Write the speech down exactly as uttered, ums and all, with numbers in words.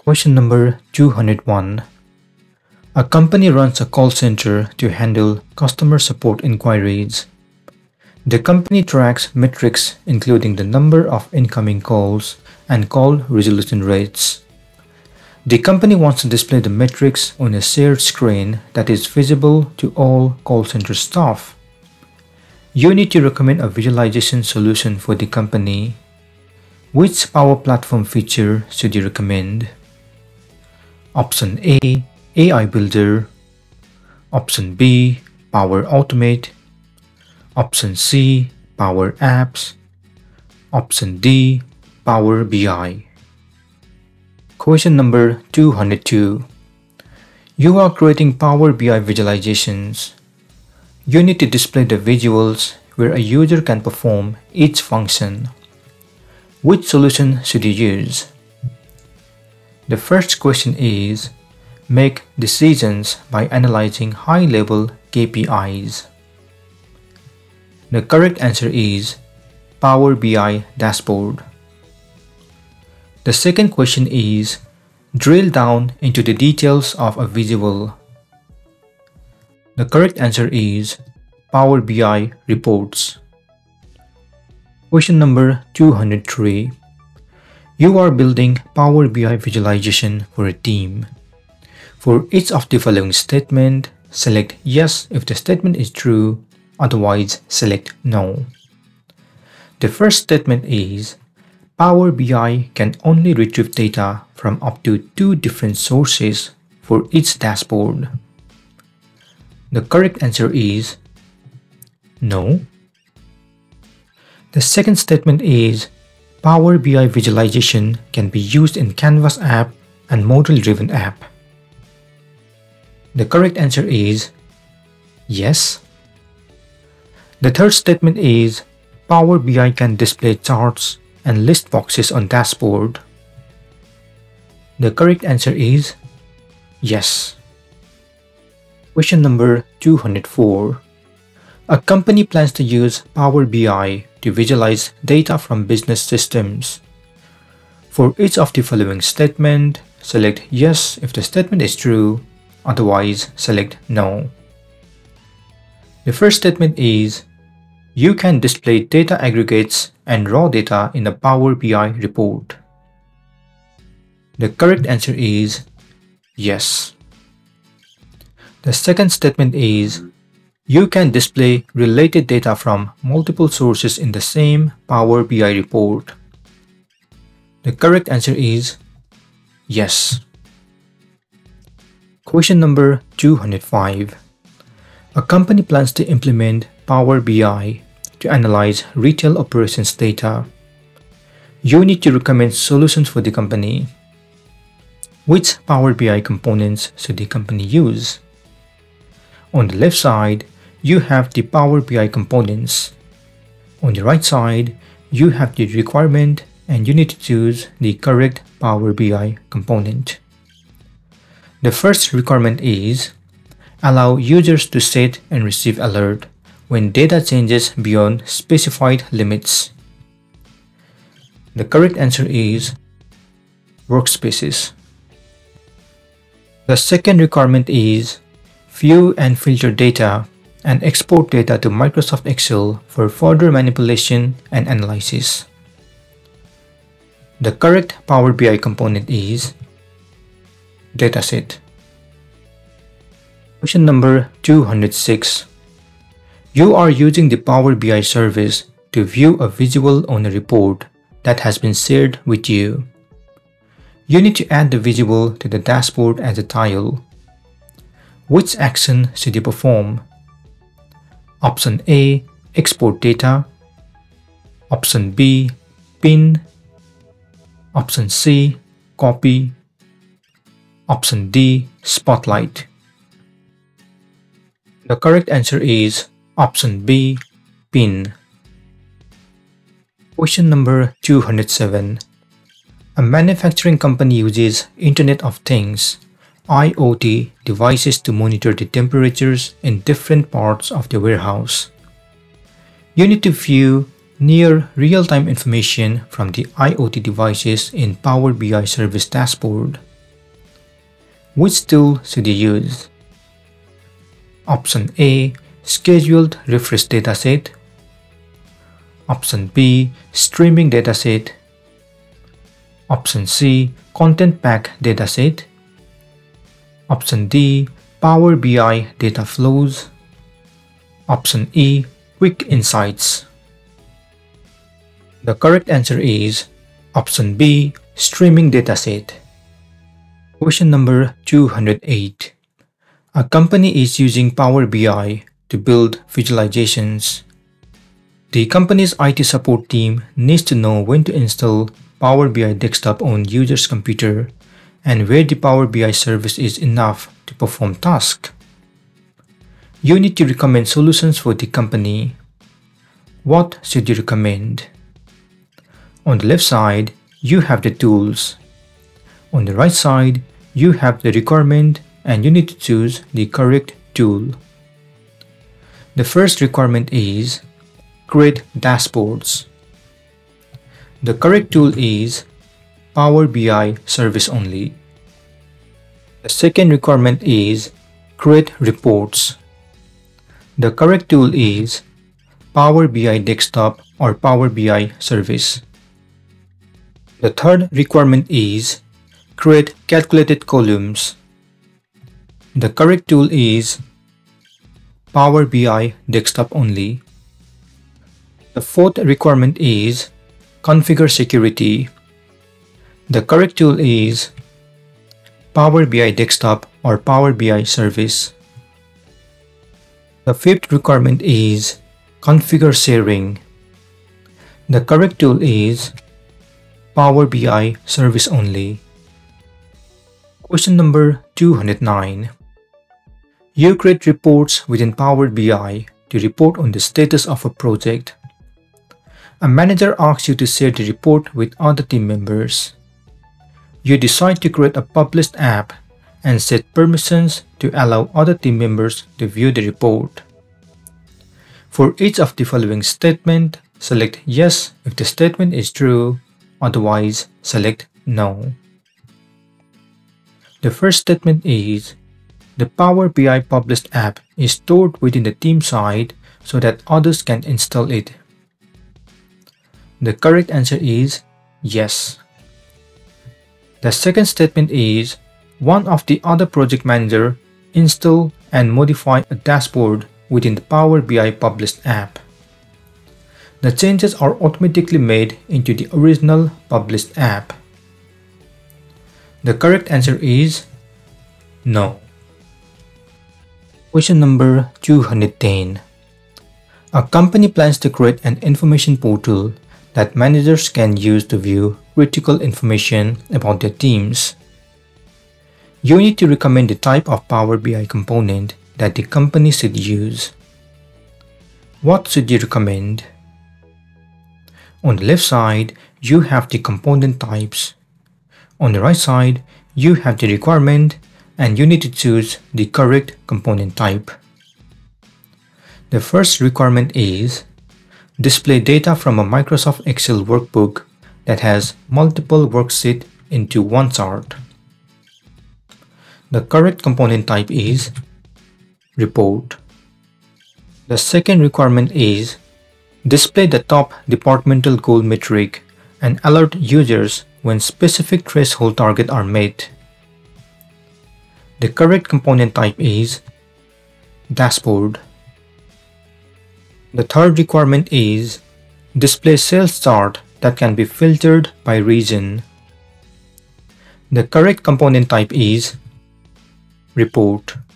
Question number two hundred one. A company runs a call center to handle customer support inquiries. The company tracks metrics including the number of incoming calls and call resolution rates. The company wants to display the metrics on a shared screen that is visible to all call center staff. You need to recommend a visualization solution for the company. Which Power Platform feature should you recommend? Option A, A I Builder. Option B, Power Automate. Option C, Power Apps. Option D, Power B I. Question number two hundred two. You are creating Power B I visualizations. You need to display the visuals where a user can perform each function. Which solution should you use? The first question is, make decisions by analyzing high-level K P Is. The correct answer is Power B I Dashboard. The second question is, drill down into the details of a visual. The correct answer is Power B I Reports. Question number two hundred three. You are building Power B I visualization for a team. For each of the following statement, select yes if the statement is true, otherwise select no. The first statement is, Power B I can only retrieve data from up to two different sources for each dashboard. The correct answer is no. The second statement is, Power B I visualization can be used in Canvas app and model-driven app. The correct answer is yes. The third statement is, Power B I can display charts and list boxes on dashboard. The correct answer is yes. Question number two hundred four. A company plans to use Power B I to visualize data from business systems. For each of the following statement, select yes if the statement is true, otherwise select no. The first statement is, you can display data aggregates and raw data in a Power B I report. The correct answer is yes. The second statement is, you can display related data from multiple sources in the same Power B I report. The correct answer is yes. Question number two hundred five. A company plans to implement Power B I to analyze retail operations data. You need to recommend solutions for the company. Which Power B I components should the company use? On the left side, you have the Power B I components. On the right side, you have the requirement and you need to choose the correct Power B I component. The first requirement is, allow users to set and receive alert when data changes beyond specified limits. The correct answer is workspaces. The second requirement is, view and filter data and export data to Microsoft Excel for further manipulation and analysis. The correct Power B I component is dataset. Question number two hundred six. You are using the Power B I service to view a visual on a report that has been shared with you. You need to add the visual to the dashboard as a tile. Which action should you perform? Option A, export data. Option B, pin. Option C, copy. Option D, spotlight. The correct answer is option B, pin. Question number two hundred seven. A manufacturing company uses Internet of Things I O T devices to monitor the temperatures in different parts of the warehouse. You need to view near real-time information from the I O T devices in Power B I Service Dashboard. Which tool should you use? Option A. Scheduled refresh dataset. Option B. Streaming dataset. Option C. Content pack dataset. Option D. Power B I data flows. Option E. Quick Insights. The correct answer is option B. Streaming dataset. Question number two hundred eight. A company is using Power B I to build visualizations. The company's I T support team needs to know when to install Power B I Desktop on user's computer and where the Power B I service is enough to perform tasks. You need to recommend solutions for the company. What should you recommend? On the left side, you have the tools. On the right side, you have the requirement and you need to choose the correct tool. The first requirement is create dashboards. The correct tool is Power B I Service Only. The second requirement is create reports. The correct tool is Power B I Desktop or Power B I Service. The third requirement is create calculated columns. The correct tool is Power B I Desktop Only. The fourth requirement is configure security. The correct tool is Power B I Desktop or Power B I Service. The fifth requirement is configure sharing. The correct tool is Power B I Service Only. Question number two hundred nine. You create reports within Power B I to report on the status of a project. A manager asks you to share the report with other team members. You decide to create a published app and set permissions to allow other team members to view the report. For each of the following statements, select yes if the statement is true, otherwise select no. The first statement is, the Power B I published app is stored within the team site so that others can install it. The correct answer is yes. The second statement is, one of the other project manager install and modify a dashboard within the Power B I published app. The changes are automatically made into the original published app. The correct answer is no. Question number two hundred ten. A company plans to create an information portal that managers can use to view critical information about their teams. You need to recommend the type of Power B I component that the company should use. What should you recommend? On the left side, you have the component types. On the right side, you have the requirement and you need to choose the correct component type. The first requirement is display data from a Microsoft Excel workbook that has multiple worksheets into one chart. The correct component type is report. The second requirement is display the top departmental goal metric and alert users when specific threshold targets are met. The correct component type is dashboard. The third requirement is display sales chart that can be filtered by region. The correct component type is report.